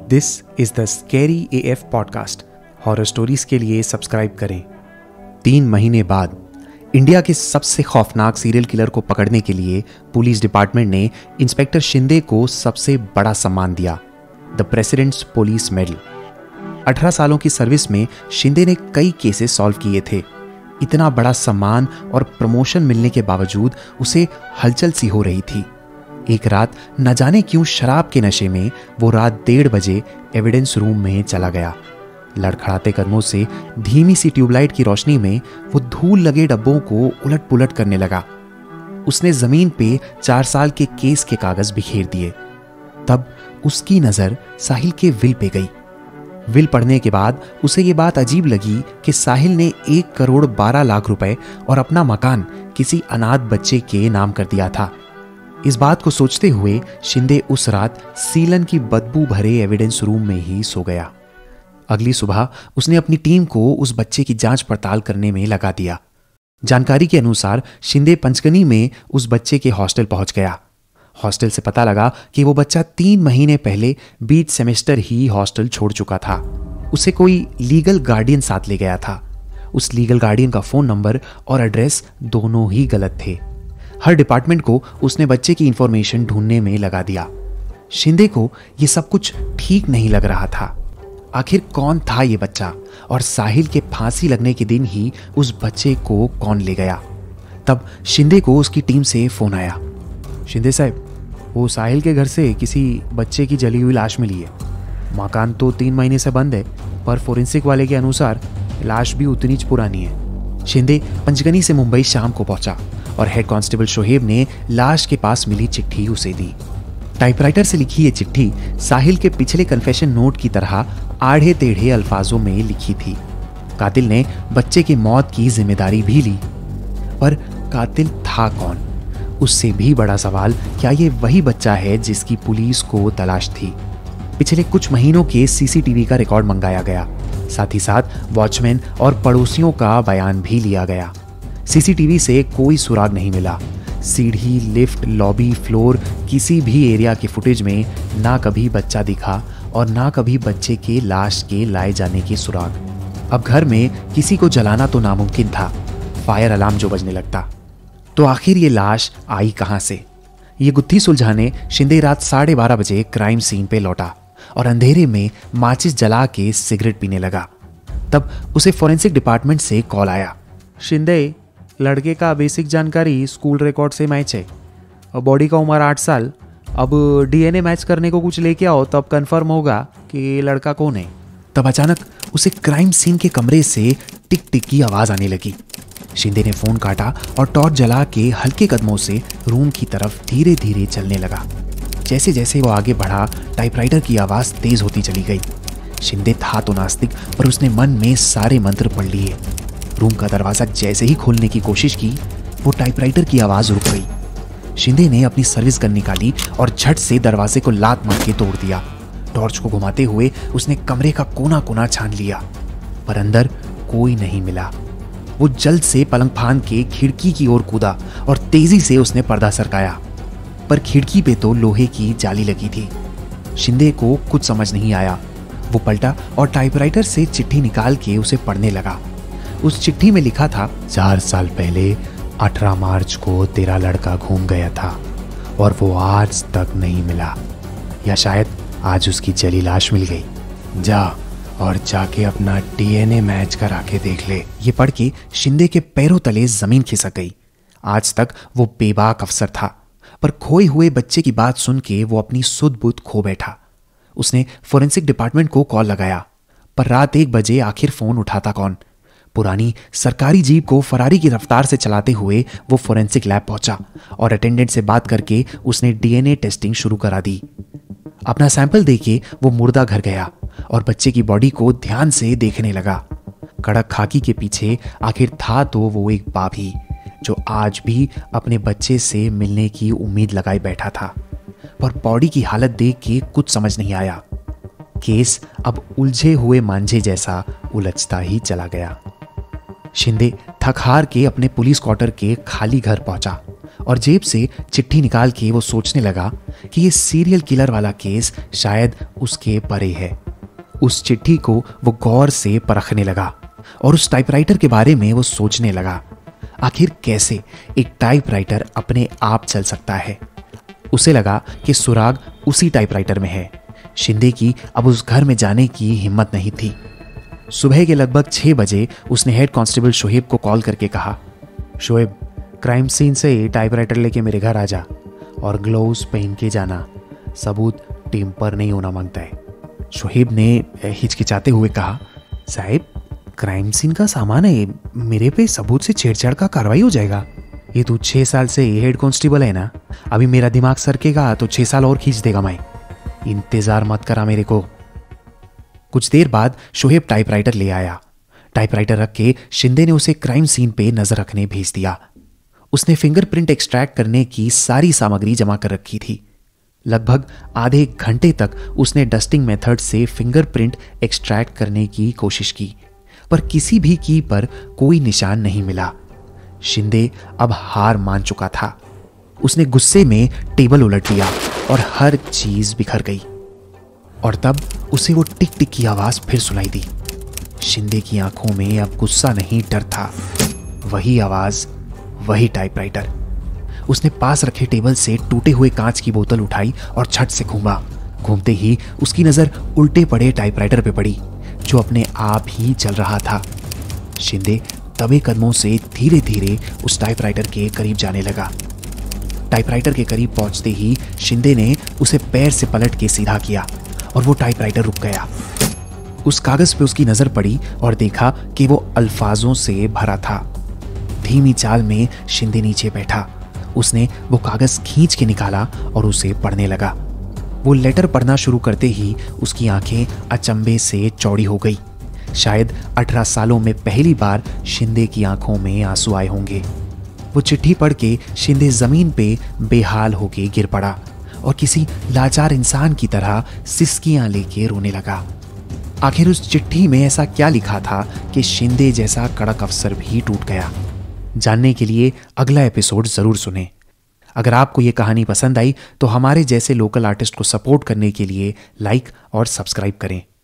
This is the scary AF podcast. Horror stories के लिए subscribe करें। 3 महीने बाद इंडिया के सबसे खौफनाक सीरियल किलर को पकड़ने के लिए पुलिस डिपार्टमेंट ने इंस्पेक्टर शिंदे को सबसे बड़ा सम्मान दिया, द प्रेसिडेंट्स पुलिस मेडल। 18 सालों की सर्विस में शिंदे ने कई केसेस सॉल्व किए थे। इतना बड़ा सम्मान और प्रमोशन मिलने के बावजूद उसे हलचल सी हो रही थी। एक रात न जाने क्यों शराब के नशे में वो रात 1:30 बजे एविडेंस रूम में चला गया। लड़खड़ाते कदमों से धीमी सी ट्यूबलाइट की रोशनी में वो धूल लगे डब्बों को उलट पुलट करने लगा। उसने जमीन पे 4 साल के केस के कागज बिखेर दिए। तब उसकी नजर साहिल के विल पे गई। विल पढ़ने के बाद उसे ये बात अजीब लगी कि साहिल ने 1 करोड़ 12 लाख रुपए और अपना मकान किसी अनाथ बच्चे के नाम कर दिया था। इस बात को सोचते हुए शिंदे उस रात सीलन की बदबू भरे एविडेंस रूम में ही सो गया। अगली सुबह उसने अपनी टीम को उस बच्चे की जांच पड़ताल करने में लगा दिया। जानकारी के अनुसार शिंदे पंचगनी में उस बच्चे के हॉस्टल पहुंच गया। हॉस्टल से पता लगा कि वो बच्चा 3 महीने पहले बीच सेमेस्टर ही हॉस्टल छोड़ चुका था। उसे कोई लीगल गार्डियन साथ ले गया था। उस लीगल गार्डियन का फोन नंबर और एड्रेस दोनों ही गलत थे। हर डिपार्टमेंट को उसने बच्चे की इंफॉर्मेशन ढूंढने में लगा दिया। शिंदे को यह सब कुछ ठीक नहीं लग रहा था। आखिर कौन था ये बच्चा और साहिल के फांसी लगने के दिन ही उस बच्चे को कौन ले गया? तब शिंदे को उसकी टीम से फोन आया। शिंदे साहब, वो साहिल के घर से किसी बच्चे की जली हुई लाश मिली है। मकान तो 3 महीने से बंद है, पर फोरेंसिक वाले के अनुसार लाश भी उतनी पुरानी है। शिंदे पंचगनी से मुंबई शाम को पहुंचा और हेड कांस्टेबल शोहेब ने लाश के पास मिली चिट्ठी उसे दी। टाइपराइटर से लिखी ये चिट्ठी साहिल के पिछले कन्फेशन नोट की तरह आढ़े टेढ़े अल्फाजों में लिखी थी। कातिल ने बच्चे की मौत की जिम्मेदारी भी ली, पर कातिल था कौन? उससे भी बड़ा सवाल, क्या ये वही बच्चा है जिसकी पुलिस को तलाश थी? पिछले कुछ महीनों के सीसीटीवी का रिकॉर्ड मंगाया गया। साथ ही साथ वॉचमैन और पड़ोसियों का बयान भी लिया गया। सीसीटीवी से कोई सुराग नहीं मिला। सीढ़ी, लिफ्ट, लॉबी, फ्लोर, किसी भी एरिया के फुटेज में ना कभी बच्चा दिखा और ना कभी बच्चे के लाश के लाए जाने के सुराग। अब घर में किसी को जलाना तो नामुमकिन था, फायर अलार्म जो बजने लगता। तो आखिर ये लाश आई कहां से? ये गुत्थी सुलझाने शिंदे रात 12:30 बजे क्राइम सीन पे लौटा और अंधेरे में माचिस जला के सिगरेट पीने लगा। तब उसे फोरेंसिक डिपार्टमेंट से कॉल आया। शिंदे, लड़के का बेसिक जानकारी स्कूल रिकॉर्ड से मैच है। बॉडी का उम्र 8 साल। अब DNA मैच करने को कुछ लेके आओ, तब कंफर्म होगा कि लड़का कौन है। तब अचानक उसे क्राइम सीन के कमरे से टिक टिक की आवाज आने लगी। शिंदे ने फोन काटा और टॉर्च जला के हल्के कदमों से रूम की तरफ धीरे धीरे चलने लगा। जैसे जैसे वो आगे बढ़ा, टाइपराइटर की आवाज तेज होती चली गई। शिंदे था तो नास्तिक, पर उसने मन में सारे मंत्र पढ़ लिए। रूम का दरवाजा जैसे ही खोलने की कोशिश की, वो टाइपराइटर की आवाज रुक गई। शिंदे ने अपनी सर्विस गन निकाली और झट से दरवाजे को लात मार के तोड़ दिया। टॉर्च को घुमाते हुए उसने कमरे का कोना कोना छान लिया, पर अंदर कोई नहीं मिला। वो जल्द से पलंग फांद के खिड़की की ओर कूदा और तेजी से उसने पर्दा सरकाया, पर खिड़की पे तो लोहे की जाली लगी थी। शिंदे को कुछ समझ नहीं आया। वो पलटा और टाइपराइटर से चिट्ठी निकाल के उसे पढ़ने लगा। उस चिट्ठी में लिखा था, 4 साल पहले 18 मार्च को तेरा लड़का घूम गया था और वो आज तक नहीं मिला, या शायद आज उसकी जली लाश मिल गई। जा और जाके अपना DNA मैच करा के देख ले। ये पढ़ के शिंदे के पैरों तले जमीन खिसक गई। आज तक वो बेबाक अफसर था, पर खोए हुए बच्चे की बात सुन के वो अपनी सुध बुध खो बैठा। उसने फोरेंसिक डिपार्टमेंट को कॉल लगाया, पर रात 1 बजे आखिर फोन उठाता कौन? पुरानी सरकारी जीप को फरारी की रफ्तार से चलाते हुए वो फोरेंसिक लैब पहुंचा और अटेंडेंट से बात करके उसने DNA टेस्टिंग शुरू करा दी। अपना सैंपल देके वो मुर्दा घर गया और बच्चे की बॉडी को ध्यान से देखने लगा। कड़क खाकी के पीछे आखिर था तो वो एक बाप ही, जो आज भी अपने बच्चे से मिलने की उम्मीद लगाए बैठा था। पर बॉडी की हालत देख के कुछ समझ नहीं आया। केस अब उलझे हुए मांझे जैसा उलझता ही चला गया। शिंदे थक हार के अपने पुलिस क्वार्टर के खाली घर पहुंचा और जेब से चिट्ठी निकाल के वो सोचने लगा कि ये सीरियल किलर वाला केस शायद उसके परे है। उस चिट्ठी को वो गौर से परखने लगा और उस टाइपराइटर के बारे में वो सोचने लगा। आखिर कैसे एक टाइपराइटर अपने आप चल सकता है? उसे लगा कि सुराग उसी टाइपराइटर में है। शिंदे की अब उस घर में जाने की हिम्मत नहीं थी। सुबह के लगभग 6 बजे उसने हेड कांस्टेबल शोएब को कॉल करके कहा, शोएब, क्राइम सीन से टाइपराइटर लेके मेरे घर आ जा और ग्लोव्स पहन के जाना। सबूत टीम पर नहीं होना मांगता है। शोएब ने हिचकिचाते हुए कहा, साहब, क्राइम सीन का सामान है, मेरे पे सबूत से छेड़छाड़ का कार्रवाई हो जाएगा। ये तू 6 साल से हेड कांस्टेबल है ना, अभी मेरा दिमाग सरकेगा तो 6 साल और खींच देगा। मैं इंतजार मत करा मेरे को। कुछ देर बाद शोएब टाइपराइटर ले आया। टाइपराइटर रख के शिंदे ने उसे क्राइम सीन पे नजर रखने भेज दिया। उसने फिंगरप्रिंट एक्सट्रैक्ट करने की सारी सामग्री जमा कर रखी थी। लगभग आधे घंटे तक उसने डस्टिंग मेथड से फिंगरप्रिंट एक्सट्रैक्ट करने की कोशिश की, पर किसी भी की पर कोई निशान नहीं मिला। शिंदे अब हार मान चुका था। उसने गुस्से में टेबल उलट दिया और हर चीज बिखर गई। और तब उसे वो टिक टिक की आवाज फिर सुनाई दी। शिंदे की आंखों में अब गुस्सा नहीं, डर था। वही आवाज, वही टाइपराइटर। उसने पास रखे टेबल से टूटे हुए कांच की बोतल उठाई और झट से घूमा। घूमते ही उसकी नजर उल्टे पड़े टाइपराइटर पे पड़ी, जो अपने आप ही चल रहा था। शिंदे दबे कदमों से धीरे धीरे उस टाइपराइटर के करीब जाने लगा। टाइपराइटर के करीब पहुंचते ही शिंदे ने उसे पैर से पलट के सीधा किया और वो टाइपराइटर रुक गया। उस कागज पे उसकी नजर पड़ी और देखा कि वो अल्फाजों से भरा था। धीमी चाल में शिंदे नीचे बैठा। उसने वो कागज खींच के निकाला और उसे पढ़ने लगा। वो लेटर पढ़ना शुरू करते ही उसकी आंखें अचंभे से चौड़ी हो गई। शायद 18 सालों में पहली बार शिंदे की आंखों में आंसू आए होंगे। वो चिट्ठी पढ़ के शिंदे जमीन पे बेहाल होके गिर पड़ा और किसी लाचार इंसान की तरह सिसकियां लेके रोने लगा। आखिर उस चिट्ठी में ऐसा क्या लिखा था कि शिंदे जैसा कड़क अफसर भी टूट गया? जानने के लिए अगला एपिसोड जरूर सुनें। अगर आपको ये कहानी पसंद आई तो हमारे जैसे लोकल आर्टिस्ट को सपोर्ट करने के लिए लाइक और सब्सक्राइब करें।